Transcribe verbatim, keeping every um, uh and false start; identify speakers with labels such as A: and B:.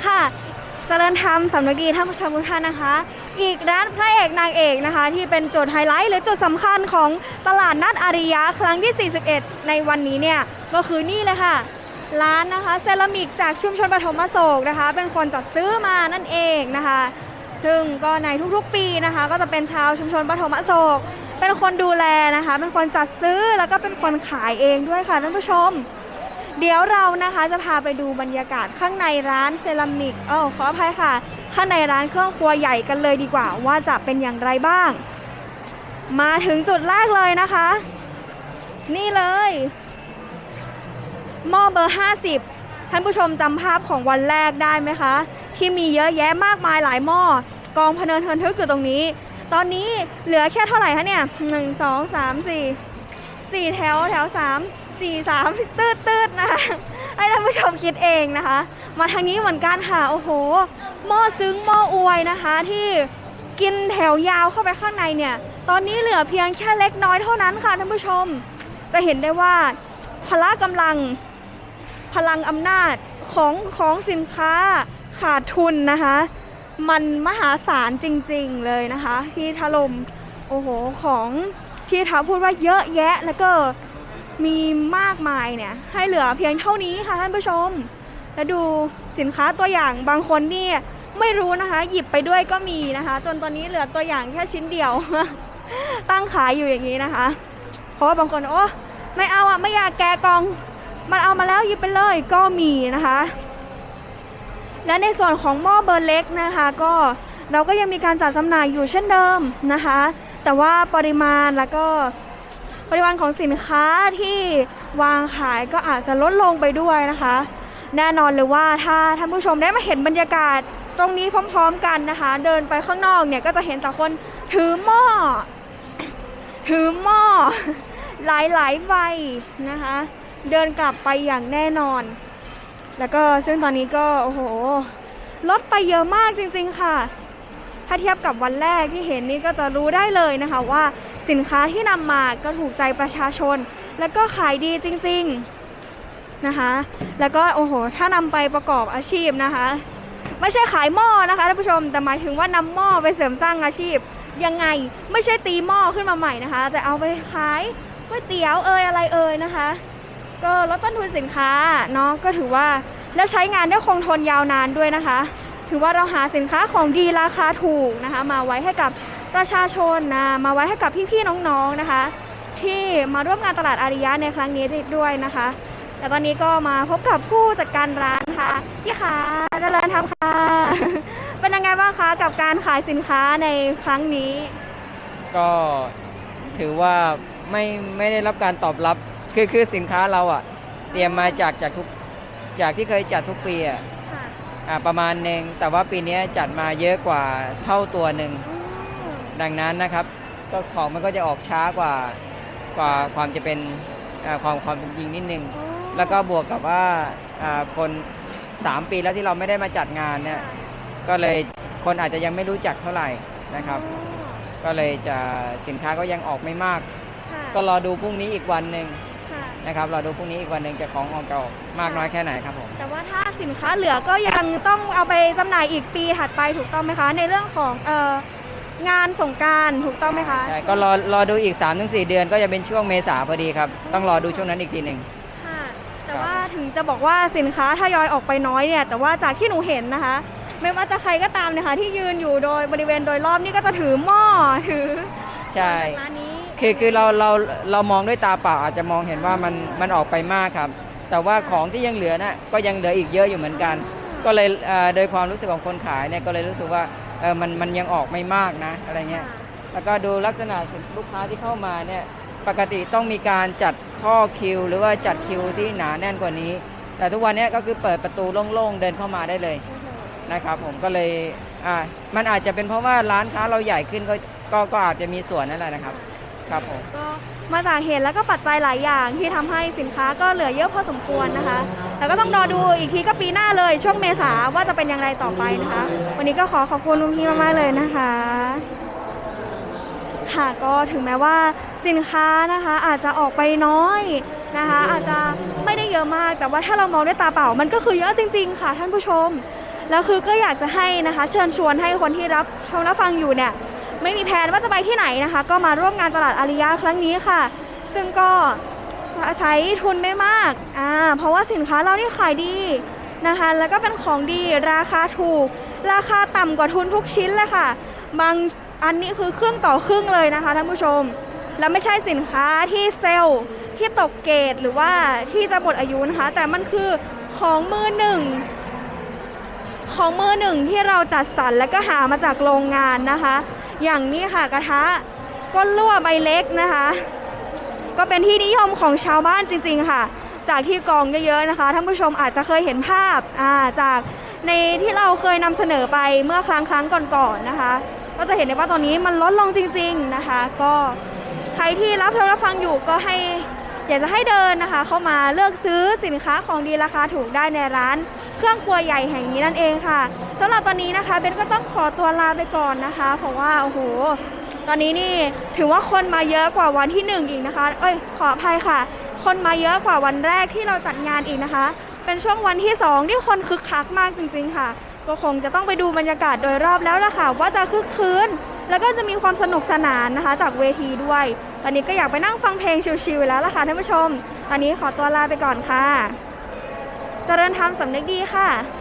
A: ค่ะเจริญธรรมสำนึกดีท่านผู้ชมทุกท่านนะคะอีกร้านพระเอกนางเอกนะคะที่เป็นจุดไฮไลท์หรือจุดสำคัญของตลาดนัดอาริยะครั้งที่สี่สิบเอ็ดในวันนี้เนี่ยก็คือนี่เลยค่ะร้านนะคะเซรามิกจากชุมชนปฐมอโศกนะคะเป็นคนจัดซื้อมานั่นเองนะคะซึ่งก็ในทุกๆปีนะคะก็จะเป็นชาวชุมชนปฐมอโศกเป็นคนดูแลนะคะเป็นคนจัดซื้อแล้วก็เป็นคนขายเองด้วยค่ะท่านผู้ชมเดี๋ยวเรานะคะจะพาไปดูบรรยากาศข้างในร้านเซรามิกอ๋อขออภัยค่ะข้างในร้านเครื่องครัวใหญ่กันเลยดีกว่าว่าจะเป็นอย่างไรบ้างมาถึงจุดแรกเลยนะคะนี่เลยหม้อเบอร์ห้าสิบท่านผู้ชมจำภาพของวันแรกได้ไหมคะที่มีเยอะแยะมากมายหลายหม้อกองพะเนินเทินทึกอยู่ตรงนี้ตอนนี้เหลือแค่เท่าไหร่คะเนี่ยหนึ่งสองสามสี่สี่แถวแถวสามสี่สามตืดตืดนะคะให้ท่านผู้ชมคิดเองนะคะมาทางนี้เหมือนกันค่ะโอ้โหหม้อซึ้งหม้ออวยนะคะที่กินแถวยาวเข้าไปข้างในเนี่ยตอนนี้เหลือเพียงแค่เล็กน้อยเท่านั้นค่ะท่านผู้ชมจะเห็นได้ว่าพละกำลังพลังอำนาจของของสินค้าขาดทุนนะคะมันมหาศาลจริงๆเลยนะคะที่ถล่มโอ้โหของที่ท้าพูดว่าเยอะแยะแล้วก็มีมากมายเนี่ยให้เหลือเพียงเท่านี้ค่ะท่านผู้ชมแล้วดูสินค้าตัวอย่างบางคนนี่ไม่รู้นะคะหยิบไปด้วยก็มีนะคะจนตอนนี้เหลือตัวอย่างแค่ชิ้นเดียว ตั้งขายอยู่อย่างนี้นะคะเพราะว่าบางคนโอ้ไม่เอาอ่ะไม่อยากแกะกล่องมันเอามาแล้วหยิบไปเลยก็มีนะคะและในส่วนของหม้อเบอร์เล็กนะคะก็เราก็ยังมีการจัดจำหน่ายอยู่เช่นเดิมนะคะแต่ว่าปริมาณแล้วก็ปริมาณของสินค้าที่วางขายก็อาจจะลดลงไปด้วยนะคะแน่นอนเลยว่าถ้าท่านผู้ชมได้มาเห็นบรรยากาศตรงนี้พร้อมๆกันนะคะเดินไปข้างนอกเนี่ยก็จะเห็นจากคนถือหม้อถือหม้อหลายๆใบนะคะเดินกลับไปอย่างแน่นอนแล้วก็ซึ่งตอนนี้ก็โอ้โหลดไปเยอะมากจริงๆค่ะถ้าเทียบกับวันแรกที่เห็นนี่ก็จะรู้ได้เลยนะคะว่าสินค้าที่นำมาก็ถูกใจประชาชนแล้วก็ขายดีจริงๆนะคะแล้วก็โอ้โหถ้านำไปประกอบอาชีพนะคะไม่ใช่ขายหม้อนะคะท่านผู้ชมแต่หมายถึงว่านำหม้อไปเสริมสร้างอาชีพยังไงไม่ใช่ตีหม้อขึ้นมาใหม่นะคะแต่เอาไปขายก๋วยเตี๋ยวเอ่ยอะไรเอ่ยนะคะก็ลดต้นทุนสินค้าเนาะก็ถือว่าแล้วใช้งานได้คงทนยาวนานด้วยนะคะถือว่าเราหาสินค้าของดีราคาถูกนะคะมาไว้ให้กับประชาชนนะมาไว้ให้กับพี่ๆน้องๆนะคะที่มาร่วมงานตลาดอาริยะในครั้งนี้ด้วยนะคะแต่ตอนนี้ก็มาพบกับผู้จัดการร้านค่ะพี่ขาเจริญธรรมค่ะเป็นยังไงบ้างคะกับการขายสินค้าในครั้งนี้
B: ก็ถือว่าไม่ไม่ได้รับการตอบรับคือคือสินค้าเราอ่ะเตรียมมาจากจากทุกจากที่เคยจัดทุกปีอ่ะประมาณหนึ่งแต่ว่าปีนี้จัดมาเยอะกว่าเท่าตัวหนึ่งดังนั้นนะครับก็ของมันก็จะออกช้ากว่ากว่าความจะเป็นความความเป็นจริงนิดนึงแล้วก็บวกกับว่าคนสามปีแล้วที่เราไม่ได้มาจัดงานเนี่ยก็เลยคนอาจจะยังไม่รู้จักเท่าไหร่นะครับก็เลยจะสินค้าก็ยังออกไม่มากก็รอดูพรุ่งนี้อีกวันหนึ่งนะครับรอดูพรุ่งนี้อีกวันหนึ่งจะของออกจะออกมากน้อยแค่ไหนครับผม
A: แต่ว่าถ้าสินค้าเหลือก็ยังต้องเอาไปจำหน่ายอีกปีถัดไปถูกต้องไหมคะในเรื่องของเอ่องานสงกรานต์ถูกต้องไหมคะ
B: ใช่ก็รอรอดูอีก สามถึงสี่ เดือนก็จะเป็นช่วงเมษาพอดีครับต้องรอดูช่วงนั้นอีกทีหนึ่ง
A: ค่ะแต่ว่าถึงจะบอกว่าสินค้าทยอยออกไปน้อยเนี่ยแต่ว่าจากที่หนูเห็นนะคะไม่ว่าจะใครก็ตามเนี่ยค่ะที่ยืนอยู่โดยบริเวณโดยรอบนี่ก็จะถือหม้อถือ
B: ใช่คือคือเราเราเรามองด้วยตาเปล่าอาจจะมองเห็นว่ามันมันออกไปมากครับแต่ว่าของที่ยังเหลือน่ะก็ยังเหลืออีกเยอะอยู่เหมือนกันก็เลยโดยความรู้สึกของคนขายเนี่ยก็เลยรู้สึกว่าเออมันมันยังออกไม่มากนะอะไรเงี้ยแล้วก็ดูลักษณะลูกค้าที่เข้ามาเนี่ยปกติต้องมีการจัดข้อคิวหรือว่าจัดคิวที่หนาแน่นกว่านี้แต่ทุกวันนี้ก็คือเปิดประตูโล่งๆเดินเข้ามาได้เลยนะครับผมก็เลยอ่ามันอาจจะเป็นเพราะว่าร้านค้าเราใหญ่ขึ้นก็ก็ก็อาจจะมีส่วนนั่นแหละนะครับครับผม
A: ก็มาจากเหตุแล้วก็ปัจจัยหลายอย่างที่ทำให้สินค้าก็เหลือเยอะพอสมควรนะคะแต่ก็ต้องรอดูอีกทีก็ปีหน้าเลยช่วงเมษาว่าจะเป็นอย่างไรต่อไปนะคะวันนี้ก็ขอขอบคุณลุงพี่มากๆเลยนะคะค่ะก็ถึงแม้ว่าสินค้านะคะอาจจะออกไปน้อยนะคะอาจจะไม่ได้เยอะมากแต่ว่าถ้าเรามองด้วยตาเปล่ามันก็คือเยอะจริงๆค่ะท่านผู้ชมแล้วคือก็อยากจะให้นะคะเชิญชวนให้คนที่รับชมรับฟังอยู่เนี่ยไม่มีแผนว่าจะไปที่ไหนนะคะก็มาร่วมงานตลาดอาริยะครั้งนี้ค่ะซึ่งก็จะใช้ทุนไม่มากอ่าเพราะว่าสินค้าเรานี่ขายดีนะคะแล้วก็เป็นของดีราคาถูกราคาต่ำกว่าทุนทุกชิ้นเลยค่ะบางอันนี้คือครึ่งต่อครึ่งเลยนะคะท่านผู้ชมแล้วไม่ใช่สินค้าที่เซลล์ที่ตกเกรดหรือว่าที่จะหมดอายุนะคะแต่มันคือของมือหนึ่งของมือหนึ่งที่เราจัดสรรและก็หามาจากโรงงานนะคะอย่างนี้ค่ะกระทะก้นรั่วใบเล็กนะคะก็เป็นที่นิยมของชาวบ้านจริงๆค่ะจากที่กองเยอะๆนะคะท่านผู้ชมอาจจะเคยเห็นภาพอ่าจากในที่เราเคยนำเสนอไปเมื่อครั้งครั้งก่อนๆนะคะก็จะเห็นได้ว่าตอนนี้มันลดลงจริงๆนะคะก็ใครที่รับชมรับฟังอยู่ก็ให้อยากจะให้เดินนะคะเข้ามาเลือกซื้อสินค้าของดีราคาถูกได้ในร้านเครื่องครัวใหญ่แห่งนี้นั่นเองค่ะสำหรับตอนนี้นะคะเบนก็ต้องขอตัวลาไปก่อนนะคะเพราะว่าโอ้โหตอนนี้นี่ถือว่าคนมาเยอะกว่าวันที่หนึ่งอีกนะคะเอ้ยขออภัยค่ะคนมาเยอะกว่าวันแรกที่เราจัดงานอีกนะคะเป็นช่วงวันที่สองที่คนคึกคักมากจริงๆค่ะก็คงจะต้องไปดูบรรยากาศโดยรอบแล้วล่ะค่ะว่าจะคึกคืนแล้วก็จะมีความสนุกสนานนะคะจากเวทีด้วยตอนนี้ก็อยากไปนั่งฟังเพลงชิลๆแล้วล่ะค่ะท่านผู้ชมตอนนี้ขอตัวลาไปก่อนค่ะเจริญธรรมสำนึกดีค่ะ